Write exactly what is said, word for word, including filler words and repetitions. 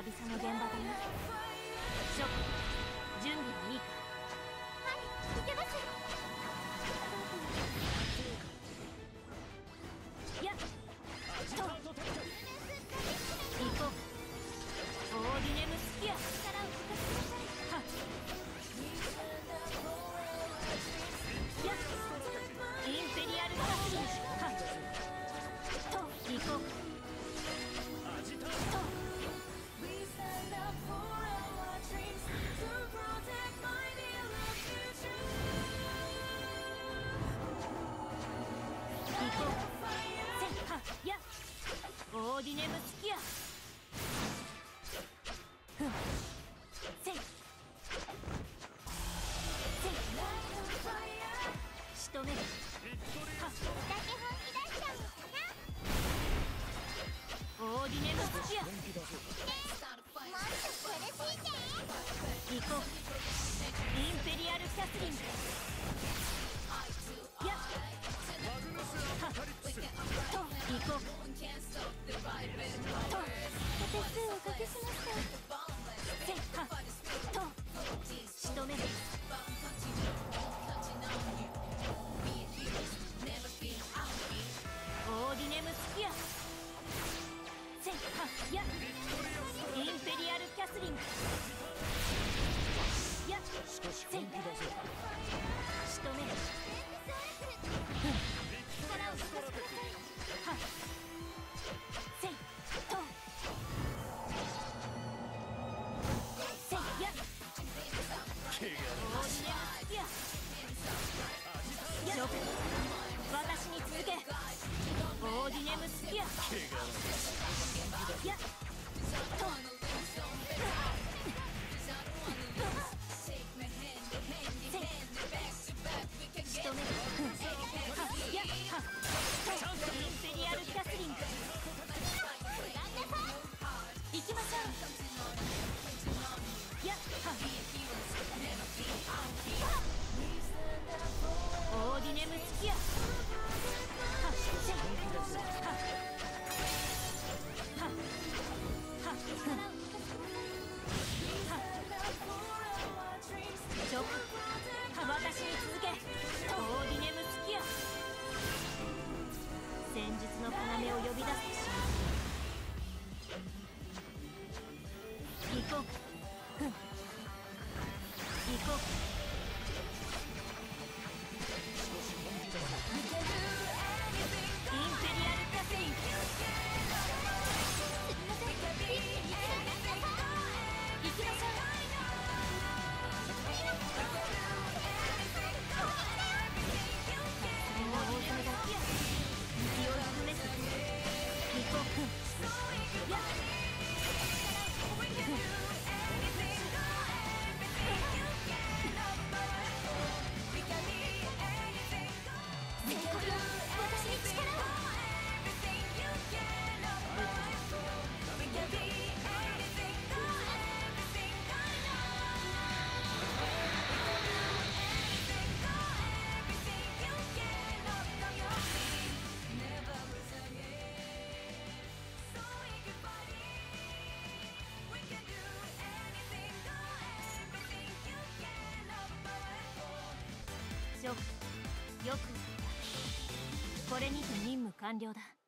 々の現場だな。諸君、準備はいいか。 はい、いけます。 やっと行こう。オーディネムスキア、 力を貸してください。 はっやっインペリアルカスリン、はっと行こう。と行こう。せっはっやオーディネムスキア、ふんせっせっ仕留める。はっだけ本気出しちゃうのかな。 オーディネムスキア、 もっと苦しいで。 行こう。インペリアルキャスリング、やっはっと行こう。とお手数おかけしました。 せっはっと仕留める。オーディネムスキア、せっはっやインペリアルキャスリング、やっせっ仕留める。 力を貸してください。 はっせっとせっやオーディネムスキア、諸君、私に続け。オーディネムスキア、やっと仕留める。はっやっはっとインペリアルキャスリング、行きましょう。やっはっオーディネムスキア、はっせっはっはっはっ諸君、私に続け。オーディネムスキア、戦術の要を呼び出すし行こう。ふん行こう。インペリアルキャスリング、行きましょう。よくやった。これにて任務完了だ。